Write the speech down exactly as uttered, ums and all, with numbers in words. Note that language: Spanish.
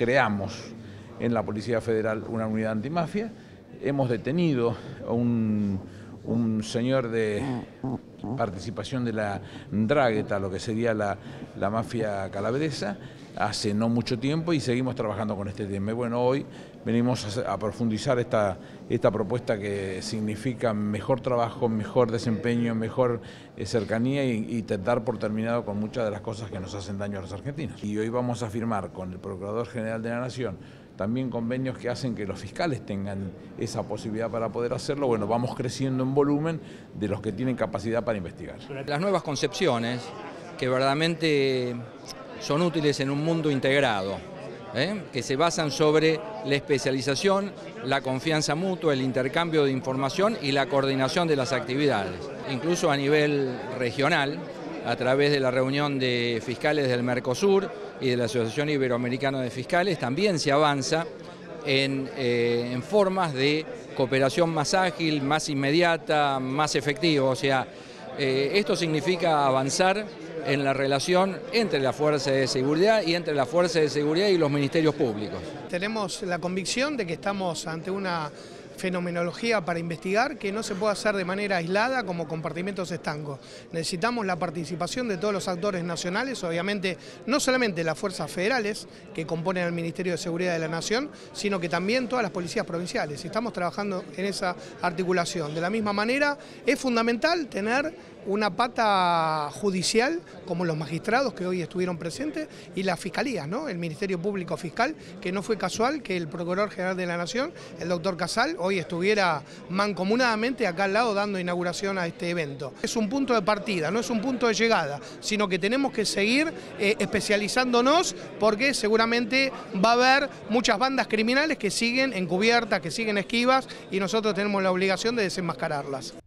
creamos en la Policía Federal una unidad antimafia. Hemos detenido a un, un señor de participación de la Ndrangheta, lo que sería la, la mafia calabresa, hace no mucho tiempo, y seguimos trabajando con este tema. Bueno, hoy venimos a, a profundizar esta, esta propuesta que significa mejor trabajo, mejor desempeño, mejor eh, cercanía y, y dar por terminado con muchas de las cosas que nos hacen daño a los argentinos. Y hoy vamos a firmar con el Procurador General de la Nación también convenios que hacen que los fiscales tengan esa posibilidad para poder hacerlo. Bueno, vamos creciendo en volumen de los que tienen capacidad para investigar. Las nuevas concepciones que verdaderamente son útiles en un mundo integrado, ¿eh? que se basan sobre la especialización, la confianza mutua, el intercambio de información y la coordinación de las actividades. Incluso a nivel regional, a través de la reunión de fiscales del Mercosur y de la Asociación Iberoamericana de Fiscales, también se avanza en, eh, en formas de cooperación más ágil, más inmediata, más efectiva. O sea, eh, esto significa avanzar en la relación entre la Fuerza de Seguridad y entre la Fuerza de Seguridad y los ministerios públicos. Tenemos la convicción de que estamos ante una fenomenología para investigar que no se puede hacer de manera aislada como compartimentos estancos. Necesitamos la participación de todos los actores nacionales, obviamente no solamente las fuerzas federales que componen el Ministerio de Seguridad de la Nación, sino que también todas las policías provinciales. Estamos trabajando en esa articulación. De la misma manera, es fundamental tener una pata judicial, como los magistrados que hoy estuvieron presentes, y las fiscalías, ¿no? El Ministerio Público Fiscal, que no fue casual que el Procurador General de la Nación, el doctor Casal, hoy estuviera mancomunadamente acá al lado dando inauguración a este evento. Es un punto de partida, no es un punto de llegada, sino que tenemos que seguir eh, especializándonos, porque seguramente va a haber muchas bandas criminales que siguen encubiertas, que siguen esquivas, y nosotros tenemos la obligación de desenmascararlas.